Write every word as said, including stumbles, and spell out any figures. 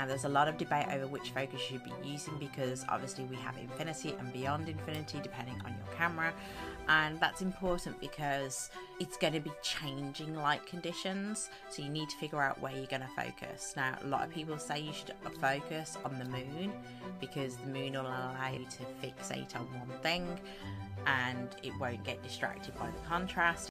Now there's a lot of debate over which focus you should be using, because obviously we have infinity and beyond infinity depending on your camera, and that's important because it's going to be changing light conditions, so you need to figure out where you're going to focus. Now a lot of people say you should focus on the moon because the moon will allow you to fixate on one thing and it won't get distracted by the contrast.